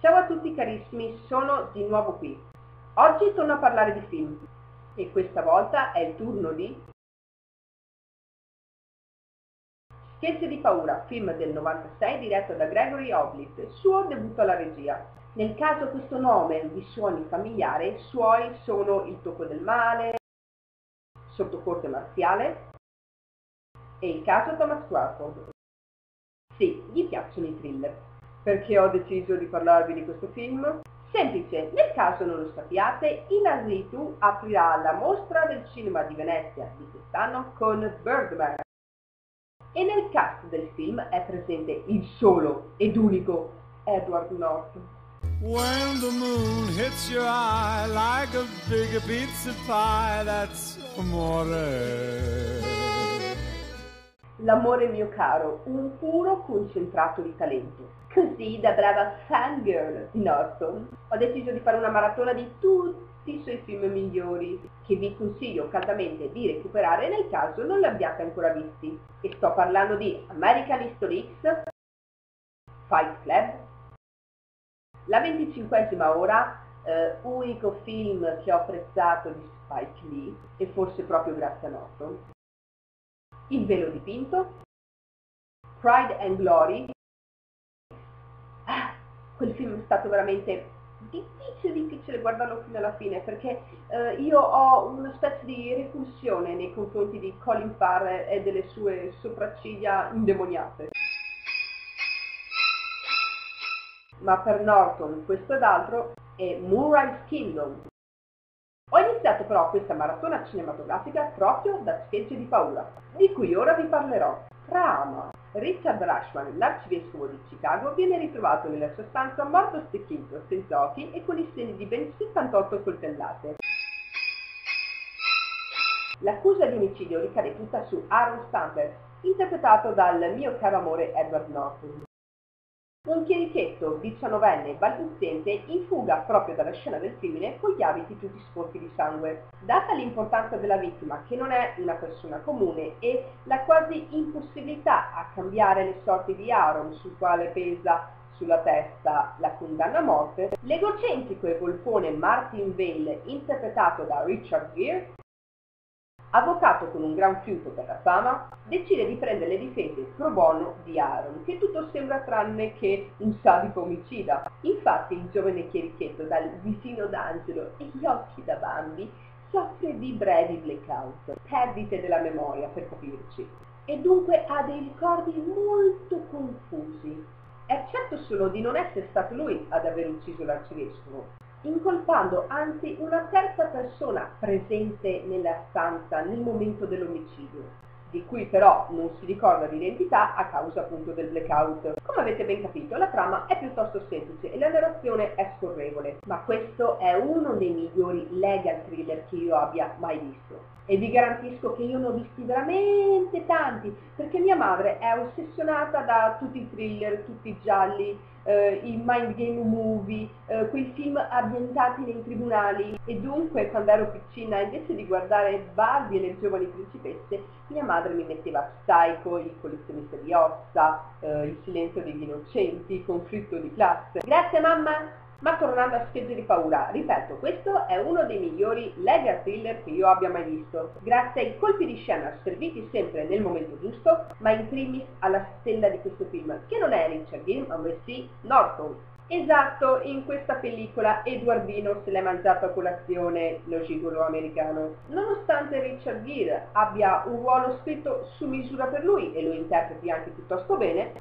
Ciao a tutti carissimi, sono di nuovo qui. Oggi torno a parlare di film e questa volta è il turno di Scherzi di paura, film del 96 diretto da Gregory Hoblit, suo debutto alla regia. Nel caso questo nome vi suoni familiare, suoi sono Il tocco del male, Sotto corte marziale e Il caso Thomas Crawford. Sì, gli piacciono i thriller. Perché ho deciso di parlarvi di questo film? Semplice, nel caso non lo sappiate, Inarritu aprirà la mostra del cinema di Venezia di quest'anno con Birdman. E nel cast del film è presente il solo ed unico Edward Norton. When the moon hits your eye like a big pizza pie, that's amore. L'amore mio caro, un puro concentrato di talento. Così, da brava fangirl di Norton, ho deciso di fare una maratona di tutti i suoi film migliori, che vi consiglio caldamente di recuperare nel caso non li abbiate ancora visti. E sto parlando di American History X, Fight Club, La 25esima ora, unico film che ho apprezzato di Spike Lee, e forse proprio grazie a Norton, Il velo dipinto, Pride and Glory. Quel film è stato veramente difficile guardarlo fino alla fine, perché io ho una specie di repulsione nei confronti di Colin Farrell e delle sue sopracciglia indemoniate. Ma per Norton questo ed altro è Moonrise Kingdom. Ho iniziato però questa maratona cinematografica proprio da Scherzi di paura, di cui ora vi parlerò. Trama. Richard Rashman, l'arcivescovo di Chicago, viene ritrovato nella sua stanza morto stecchito, senza occhi e con i segni di ben 78 coltellate. L'accusa di omicidio ricade tutta su Aaron Stamper, interpretato dal mio caro amore Edward Norton. Un chierichetto, 19enne, balbuziente, in fuga proprio dalla scena del crimine con gli abiti tutti sporchi di sangue. Data l'importanza della vittima, che non è una persona comune, e la quasi impossibilità a cambiare le sorti di Aaron, sul quale pesa sulla testa la condanna a morte, l'egocentrico e golfone Martin Vale, interpretato da Richard Gere, avvocato con un gran fiuto per la fama, decide di prendere le difese pro bono di Aaron, che tutto sembra tranne che un sadico omicida. Infatti il giovane chierichetto dal visino d'angelo e gli occhi da Bambi soffre di brevi blackout, perdite della memoria per capirci, e dunque ha dei ricordi molto confusi. È certo solo di non essere stato lui ad aver ucciso l'arcivescovo, incolpando anzi una terza persona presente nella stanza nel momento dell'omicidio, di cui però non si ricorda l'identità a causa appunto del blackout. Come avete ben capito, la trama è piuttosto semplice e la narrazione è scorrevole, ma questo è uno dei migliori legal thriller che io abbia mai visto. E vi garantisco che io ne ho visti veramente tanti, perché mia madre è ossessionata da tutti i thriller, tutti i gialli, i mind game movie, quei film ambientati nei tribunali, e dunque quando ero piccina invece di guardare Barbie e le giovani principesse, mia madre mi metteva Psycho, Il collezionista di ossa, Il silenzio degli innocenti, Conflitto di classe. Grazie mamma! Ma tornando a Scherzi di paura, ripeto, questo è uno dei migliori legal thriller che io abbia mai visto, grazie ai colpi di scena serviti sempre nel momento giusto, ma in primis alla stella di questo film, che non è Richard Gere, ma bensì Norton. Esatto, in questa pellicola Edoardino se l'è mangiato a colazione lo gigolo americano. Nonostante Richard Gere abbia un ruolo scritto su misura per lui e lo interpreti anche piuttosto bene,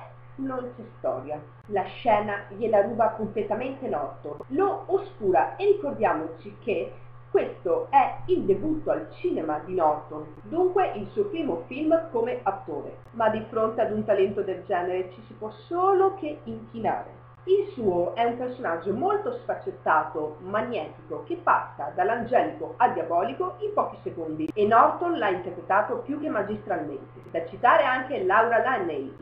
non c'è storia. La scena gliela ruba completamente Norton, lo oscura, e ricordiamoci che questo è il debutto al cinema di Norton, dunque il suo primo film come attore, ma di fronte ad un talento del genere ci si può solo che inchinare. Il suo è un personaggio molto sfaccettato, magnetico, che passa dall'angelico al diabolico in pochi secondi, e Norton l'ha interpretato più che magistralmente. Da citare anche Laura Linney,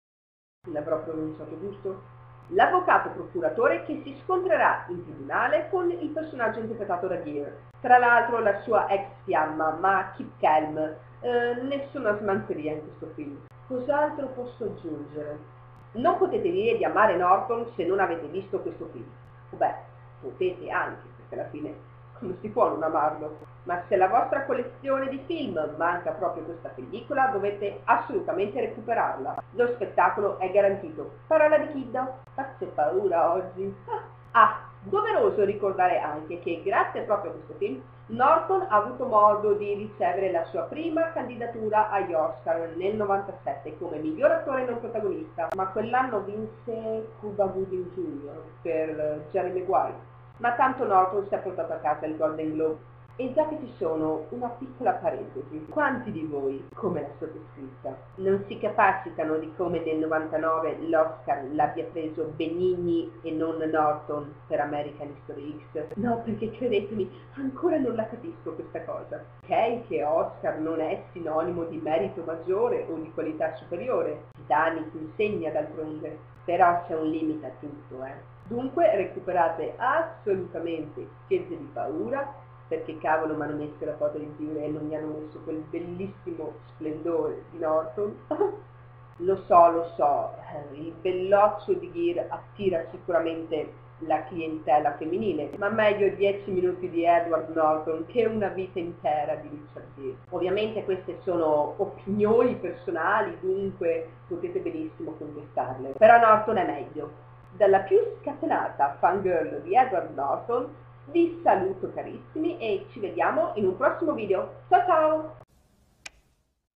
l'avrò pronunciato giusto? L'avvocato procuratore che si scontrerà in tribunale con il personaggio interpretato da Gere. Tra l'altro la sua ex fiamma, ma keep calm, nessuna smanteria in questo film. Cos'altro posso aggiungere? Non potete dire di amare Norton se non avete visto questo film. Beh, potete anche, perché alla fine non si può non amarlo. Ma se la vostra collezione di film manca proprio questa pellicola, dovete assolutamente recuperarla. Lo spettacolo è garantito. Parola di Kiddo. Faccio paura oggi. Doveroso ricordare anche che grazie proprio a questo film Norton ha avuto modo di ricevere la sua prima candidatura agli Oscar nel 97 come miglior attore non protagonista, ma quell'anno vinse Cuba Gooding Jr. per Jerry Maguire. Ma tanto Norton si è portato a casa il Golden Globe. E già che ci sono, una piccola parentesi. Quanti di voi, come la sottoscritta, non si capacitano di come nel 99 l'Oscar l'abbia preso Benigni e non Norton per American History X? No, perché credetemi, ancora non la capisco questa cosa. Ok, che Oscar non è sinonimo di merito maggiore o di qualità superiore. Titanic insegna d'altronde. Però c'è un limite a tutto, Dunque recuperate assolutamente Schegge di paura, perché cavolo mi hanno messo la foto di Tigre e non mi hanno messo quel bellissimo splendore di Norton. Lo so, il belloccio di Gere attira sicuramente la clientela femminile, ma meglio 10 minuti di Edward Norton che una vita intera di Richard Gere. Ovviamente queste sono opinioni personali, dunque potete benissimo contestarle, però Norton è meglio. Dalla più scatenata fangirl di Edward Norton vi saluto carissimi e ci vediamo in un prossimo video. Ciao ciao!